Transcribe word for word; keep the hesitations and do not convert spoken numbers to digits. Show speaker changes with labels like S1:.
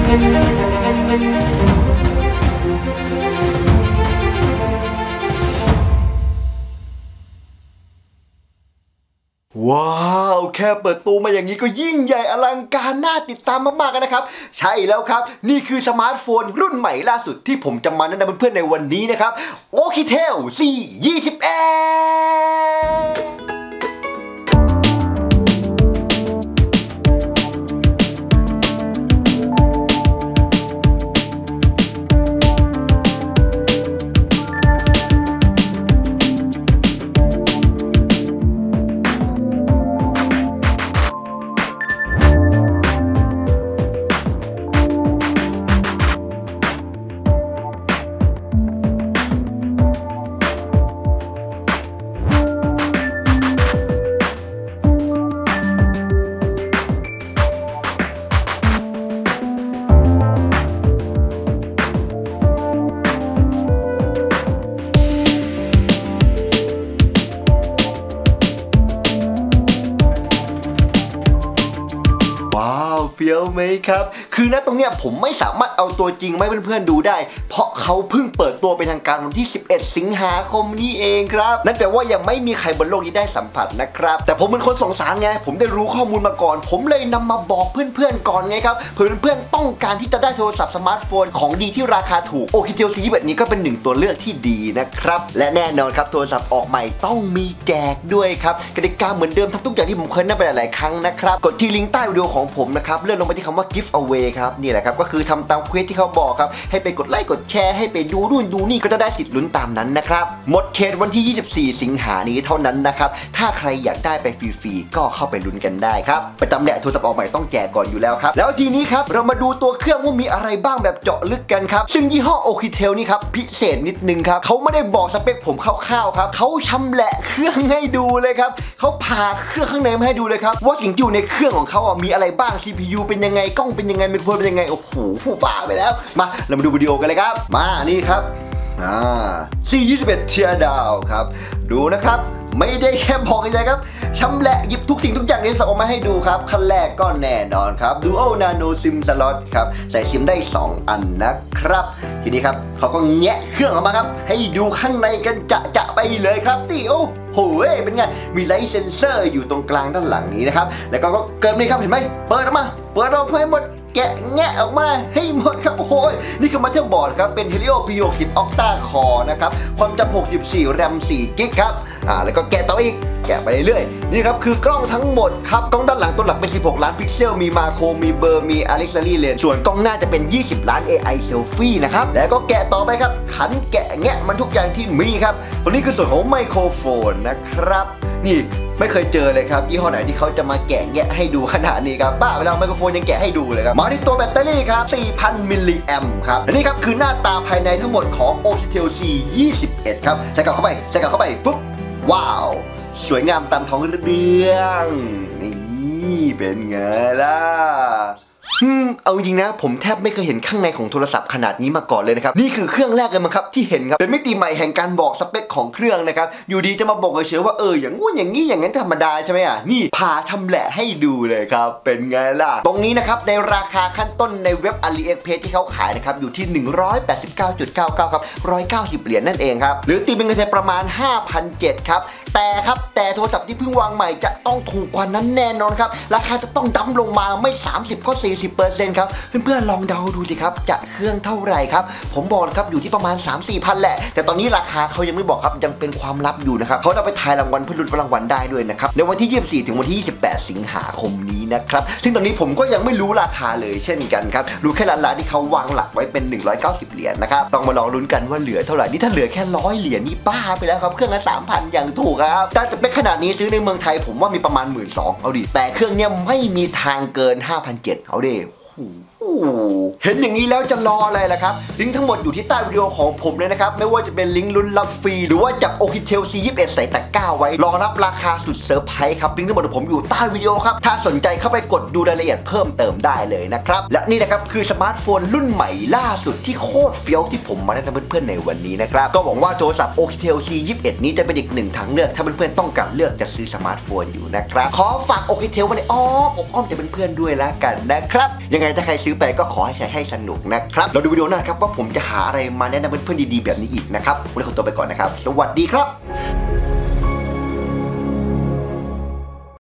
S1: ว้าวแค่เปิดตัวมาอย่างนี้ก็ยิ่งใหญ่อลังการน่าติดตามมากๆกันนะครับใช่แล้วครับนี่คือสมาร์ทโฟนรุ่นใหม่ล่าสุดที่ผมจะมาแนะนำเพื่อนๆในวันนี้นะครับ Oukitel ซี ยี่สิบเอ็ดเฟี้ยวไหมครับคือณตรงเนี้ยผมไม่สามารถเอาตัวจริงมาให้เพื่อนๆดูได้เพราะเขาเพิ่งเปิดตัวเป็นทางการวันที่สิบเอ็ดสิงหาคมนี้เองครับนั่นแปลว่ายังไม่มีใครบนโลกนี้ได้สัมผัสนะครับแต่ผมเป็นคนสงสารไงผมได้รู้ข้อมูลมาก่อนผมเลยนำมาบอกเพื่อนๆก่อนไงครับเพื่อนๆต้องการที่จะได้โทรศัพท์สมาร์ทโฟนของดีที่ราคาถูก Oukitel ซี ยี่สิบเอ็ดนี้ก็เป็นหนึ่งตัวเลือกที่ดีนะครับและแน่นอนครับโทรศัพท์ออกใหม่ต้องมีแจกด้วยครับกติกาเหมือนเดิมทำทุกอย่างที่ผมเคยแนะนำไปหลายๆครั้งนะครับกดที่ลิงก์ใต้วิดีโอของผมนะครับเลื่อนลงไปที่คำว่า gift away ครับนี่แหละครับก็คือทำตามเควสที่เขาบอกครับให้ไปกดไลค์กดแชร์ให้ไปดูนู่นดูนี่ก็จะได้สิทธิ์ลุ้นตามนั้นนะครับหมดเขตวันที่ยี่สิบสี่สิงหานี้เท่านั้นนะครับถ้าใครอยากได้ไปฟรีๆก็เข้าไปลุ้นกันได้ครับประจำแหละโทรศัพท์ออกใหม่ต้องแจกก่อนอยู่แล้วครับแล้วทีนี้ครับเรามาดูตัวเครื่องว่ามีอะไรบ้างแบบเจาะลึกกันครับซึ่งยี่ห้อ Oukitel นี่ครับพิเศษนิดนึงครับเขาไม่ได้บอกสเปคผมคร่าวๆครับเขาชำแหละเครื่องให้ดูเลยครับเขาผ่าเครื่องข้างในมาให้ดูเลยครับว่าสิ่งที่อยู่ในเครื่องของเขาอ่ะมีอะไรบ้าง ซี พี ยู เป็นยังไงกล้องเป็นยังไงไมโครโฟนเป็นยังไงโอ้โหผู้บ้าไปแล้วมาเรามาดูวิดีโอกันเลยครับมานี่ครับอ่า ซี ยี่สิบเอ็ด Tear Down ครับดูนะครับไม่ได้แค่บอกเฉยๆครับชำแหละหยิบทุกสิ่งทุกอย่างในโทรศัพท์ออกมาให้ดูครับขั้นแรกก็แน่นอนครับ Dual Nano SIM Slot ครับใส่ซิมได้สองอันนะครับทีนี้ครับเขาก็แงะเครื่องออกมาครับให้ดูข้างในกันจะๆไปเลยครับที่โอ้โหเป็นไงมีไลท์เซนเซอร์อยู่ตรงกลางด้านหลังนี้นะครับแล้วก็เกิดนี่ครับเห็นไหมเปิดออกมาเปิดออกให้หมดแกะแงะออกมาให้หมดครับโอ้โหนี่คือมาเตอร์บอร์ดครับเป็น Helio พี หกสิบ Octa Core นะครับความจำหกสิบสี่ แรม สี่กิกครับอ่าแล้วก็แกะต่ออีกแกะไปเรื่อยๆนี่ครับคือกล้องทั้งหมดครับกล้องด้านหลังตัวหลักเป็นสิบหกล้านพิกเซลมีมาโครมีเบอร์มี Auxiliary Lens ส่วนกล้องหน้าจะเป็นยี่สิบล้าน เอ ไอ Selfie นะครับแล้วก็แกะต่อไปครับขันแกะแงะมันทุกอย่างที่มีครับตัวนี้คือส่วนของไมโครโฟนนะครับนี่ไม่เคยเจอเลยครับยี่ห้อไหนที่เขาจะมาแกะแงะให้ดูขนาดนี้ครับบ้าไปแล้วไมโครโฟนยังแกะให้ดูเลยครับมาที่ตัวแบตเตอรี่ครับ สี่พัน มิลลิแอมป์ครับและนี่ครับคือหน้าตาภายในทั้งหมดของ Oukitel ซี ยี่สิบเอ็ดครับใส่กลับเข้าไปใส่กลับเข้าไปปุ๊บว้าวสวยงามตามท้องเรื่องนี่เป็นไงล่ะอืมเอาจริงนะผมแทบไม่เคยเห็นข้างในของโทรศัพท์ขนาดนี้มาก่อนเลยนะครับนี่คือเครื่องแรกเลยมั้งครับที่เห็นครับเป็นมิติใหม่แห่งการบอกสเปคของเครื่องนะครับอยู่ดีจะมาบอกเฉยๆว่าเอออย่างงู้นอย่างนี้อย่างนั้นธรรมดาใช่ไหมอ่ะนี่พาชำแหละให้ดูเลยครับเป็นไงล่ะตรงนี้นะครับในราคาขั้นต้นในเว็บ AliExpress ที่เขาขายนะครับอยู่ที่ หนึ่งร้อยแปดสิบเก้าจุดเก้าเก้า ครับหนึ่งร้อยเก้าสิบเหรียญนั่นเองครับหรือตีเป็นเงินไทยประมาณ ห้าพันเจ็ดร้อย ครับแต่ครับแต่โทรศัพท์ที่เพิ่งวางใหม่จะต้องถูกกว่านั้นแน่นอนครับราคาจะต้องดั้มลงมาไม่สามสิบก็ สี่สิบเปอร์เซ็นต์ ครับเพื่อนๆลองเดาดูสิครับจะเครื่องเท่าไหร่ครับผมบอกนะครับอยู่ที่ประมาณ สามสี่พันแหละแต่ตอนนี้ราคาเขายังไม่บอกครับยังเป็นความลับอยู่นะครับเขาเอาไปทายรางวัลเพื่อลุ้นรางวัลได้ด้วยนะครับในวันที่ยี่สิบสี่ถึงวันที่ยี่สิบแปดสิงหาคมนี้นะครับซึ่งตอนนี้ผมก็ยังไม่รู้ราคาเลยเช่นกันครับรู้แค่ร้านๆที่เขาวางหลักไว้เป็นหนึ่งร้อยเก้าสิบเหรียญนะครับต้องมาลองลุ้นกันว่าเหลือเท่าไหร่นี่ถ้าเหลือแค่ร้อยเหรียญนี่บ้าไปแล้วครับเครื่องละ สามพัน อย่างถูกครับแต่จะเป็นขนาดนี้ซื้อในเมืองไทยผมว่ามีประมาณ หนึ่งหมื่นสองพัน เอาดิแต่เครื่องเนี้ยไม่มีทางเกิน ห้าพันเจ็ดร้อย เอาดิเห็นอย่างนี้แล้วจะรออะไรล่ะครับลิงก์ทั้งหมดอยู่ที่ใต้วิดีโอของผมเลยนะครับไม่ว่าจะเป็นลิงก์ลุ้นรับฟรีหรือว่าจับ Oukitel ซี ยี่สิบเอ็ด ใส่ตะกร้าไว้รอรับราคาสุดเซอร์ไพรส์ครับลิงก์ทั้งหมดของผมอยู่ใต้วิดีโอครับถ้าสนใจเข้าไปกดดูรายละเอียดเพิ่มเติมได้เลยนะครับและนี่นะครับคือสมาร์ทโฟนรุ่นใหม่ล่าสุดที่โคตรเฟี้ยวที่ผมมาแนะนำเพื่อนๆในวันนี้นะครับก็หวังว่าโทรศัพท์ Oukitel ซี ยี่สิบเอ็ด นี้จะเป็นอีกหนึ่งทางเลือกถ้าเพื่อนๆต้องการเลือกจะซื้อสมาร์ทโฟนอยู่นะครับขอฝาก Oukitel ไว้ในอ้อมอกอ้อมใจเพื่อนๆด้วยละกันนะครับยังไงถ้าใครซื้อซื้อไปก็ขอให้ใช้ให้สนุกนะครับเราดูวิดีโอหน้าครับว่าผมจะหาอะไรมาแนะนำเพื่อนๆดีๆแบบนี้อีกนะครับวันนี้ขอตัวไปก่อนนะครับสวัสดีครับ